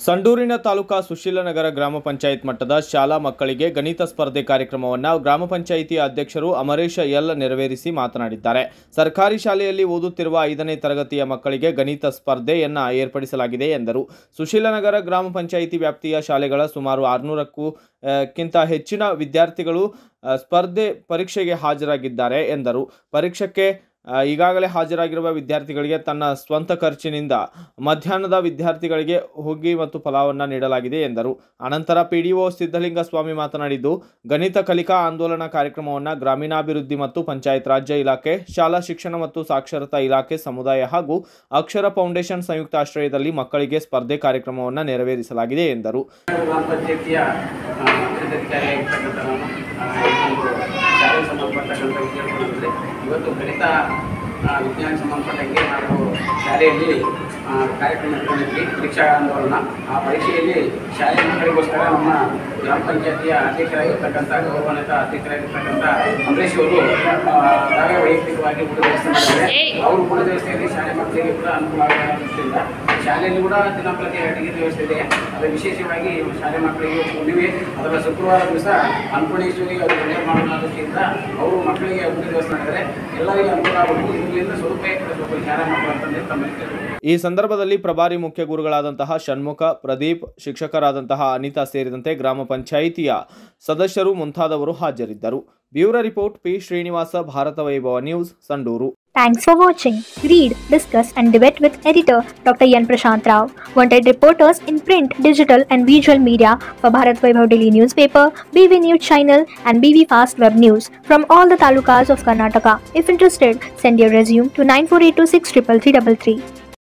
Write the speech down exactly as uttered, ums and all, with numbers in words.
ಸಂಡೂರಿನ ತಾಲೂಕಾ ಸುಶೀಲನಗರ ಗ್ರಾಮ ಪಂಚಾಯತ್ ಮಟ್ಟದ ಶಾಲಾ ಮಕ್ಕಳಿಗೆ ಗಣಿತ ಸ್ಪರ್ಧೆ ಕಾರ್ಯಕ್ರಮವನ್ನು ಗ್ರಾಮ ಪಂಚಾಯಿತಿ ಅಧ್ಯಕ್ಷರು ಅಮರೇಶ ಎಲ್ ನೆರವೇರಿಸಿ ಮಾತನಾಡಿದ್ದಾರೆ. ಸರ್ಕಾರಿ ಶಾಲೆಯಲ್ಲಿ ಓದುತ್ತಿರುವ ಐದನೇ ತರಗತಿಯ ಮಕ್ಕಳಿಗೆ ಗಣಿತ ಸ್ಪರ್ಧೆಯನ್ನು ಏರ್ಪಡಿಸಲಾಗಿದೆ ಎಂದರು. ಸುಶೀಲನಗರ ಗ್ರಾಮ ಪಂಚಾಯಿತಿ ವ್ಯಾಪ್ತಿಯ ಶಾಲೆಗಳ ಸುಮಾರು ಆರುನೂರಕ್ಕೂ ಕ್ಕಿಂತ ಹೆಚ್ಚಿನ ವಿದ್ಯಾರ್ಥಿಗಳು ಸ್ಪರ್ಧೆ ಪರೀಕ್ಷೆಗೆ ಹಾಜರಾಗಿದ್ದಾರೆ ಎಂದರು. ಪರೀಕ್ಷೆಗೆ ಈಗಾಗಲೇ ಹಾಜರಾಗಿರುವ ವಿದ್ಯಾರ್ಥಿಗಳಿಗೆ ತನ್ನ ಸ್ವಂತ ಖರ್ಚಿನಿಂದ ಮಧ್ಯಾಹ್ನದ ವಿದ್ಯಾರ್ಥಿಗಳಿಗೆ ಹುಗ್ಗಿ ಮತ್ತು ಫಲವನ್ನು ನೀಡಲಾಗಿದೆ ಎಂದರು. ಅನಂತರ ಪಿಡಿಒ ಸಿದ್ದಲಿಂಗ ಸ್ವಾಮಿ ಮಾತನಾಡಿದ್ದು, ಗಣಿತ ಕಲಿಕಾ ಆಂದೋಲನ ಕಾರ್ಯಕ್ರಮವನ್ನು ಗ್ರಾಮೀಣಾಭಿವೃದ್ಧಿ ಮತ್ತು ಪಂಚಾಯತ್ ರಾಜ್ಯ ಇಲಾಖೆ, ಶಾಲಾ ಶಿಕ್ಷಣ ಮತ್ತು ಸಾಕ್ಷರತಾ ಇಲಾಖೆ, ಸಮುದಾಯ ಹಾಗೂ ಅಕ್ಷರ ಫೌಂಡೇಶನ್ ಸಂಯುಕ್ತ ಆಶ್ರಯದಲ್ಲಿ ಮಕ್ಕಳಿಗೆ ಸ್ಪರ್ಧೆ ಕಾರ್ಯಕ್ರಮವನ್ನು ನೆರವೇರಿಸಲಾಗಿದೆ ಎಂದರು. ಇವತ್ತು ಗಣಿತ ವಿಜ್ಞಾನ ಸಂಬಂಧಪಟ್ಟಂಗೆ ನಾವು ಶಾಲೆಯಲ್ಲಿ ಕಾರ್ಯಕ್ರಮ ಇಟ್ಕೊಂಡಿದ್ವಿ, ಪರೀಕ್ಷಾ ಆಂದೋಲನ. ಆ ಪರೀಕ್ಷೆಯಲ್ಲಿ ಶಾಲೆಯ ಮಕ್ಕಳಿಗೋಸ್ಕರ ನಮ್ಮ ಗ್ರಾಮ ಪಂಚಾಯತಿಯ ಅಧ್ಯಕ್ಷರಾಗಿರ್ತಕ್ಕಂಥ ಗೌರವಾನ್ವಿತ ಅಧ್ಯಕ್ಷರಾಗಿರ್ತಕ್ಕಂಥ ಅಮರೇಶ್ ಅವರು ನಾವೇ ವೈಯಕ್ತಿಕವಾಗಿ ಊಟ ವ್ಯವಸ್ಥೆ ಮಾಡಿದ್ದಾರೆ. ಅವರು ಊಟ ವ್ಯವಸ್ಥೆಯಲ್ಲಿ ಶಾಲೆ ಮಕ್ಕಳಿಗೆ ಕೂಡ ಅನುಕೂಲ ಆಗೋದ್ರಿಂದ ಶಾಲೆಯಲ್ಲಿ ಕೂಡ ದಿನಂಪ್ರತಿ ಅಡುಗೆ ವ್ಯವಸ್ಥೆ ಇದೆ. ಅದು ವಿಶೇಷವಾಗಿ ಶಾಲೆ ಮಕ್ಕಳಿಗೆ ಹುಣ್ಣಿಮೆ ಅದರ ಶುಕ್ರವಾರ ದಿವಸ ಅನ್ನಪೂರ್ಣೇಶ್ವರಿ ಅವರು ಒಳ್ಳೆಯ ಮಾಡೋಣ ದೃಷ್ಟಿಯಿಂದ ಅವರು ಮಕ್ಕಳಿಗೆ ಊಟ ವ್ಯವಸ್ಥೆ ಮಾಡಿದರೆ ಎಲ್ಲರಿಗೂ ಅನುಕೂಲ ಆಗಬೇಕು. ಇದರಿಂದ ಸದುಪಯೋಗ ಪಡಿಸಬೇಕು ಶಾಲೆ ಮಕ್ಕಳು ಅಂತಂದ್ರೆ ತಮ್ಮ. ಈ ಸಂದರ್ಭದಲ್ಲಿ ಪ್ರಭಾರಿ ಮುಖ್ಯ ಗುರುಗಳಾದಂತಹ ಷಣ್ಮುಖ, ಪ್ರದೀಪ್, ಶಿಕ್ಷಕರಾದಂತಹ ಅನಿತಾ ಸೇರಿದಂತೆ ಗ್ರಾಮ ಪಂಚಾಯಿತಿಯ ಸದಸ್ಯರು ಮುಂತಾದವರು ಹಾಜರಿದ್ದರು. Bureau report P Srinivasa, Bharata Vaibhava news, Sandur. Thanks for watching. Read, discuss and debate with editor Doctor Yan Prashant Rao. Wanted reporters in print, digital and visual media for Bharat Vaibhav Daily Newspaper, B V News Channel and B V Fast Web News from all the talukas of Karnataka. If interested, send your resume to nine four eight two six three three three three.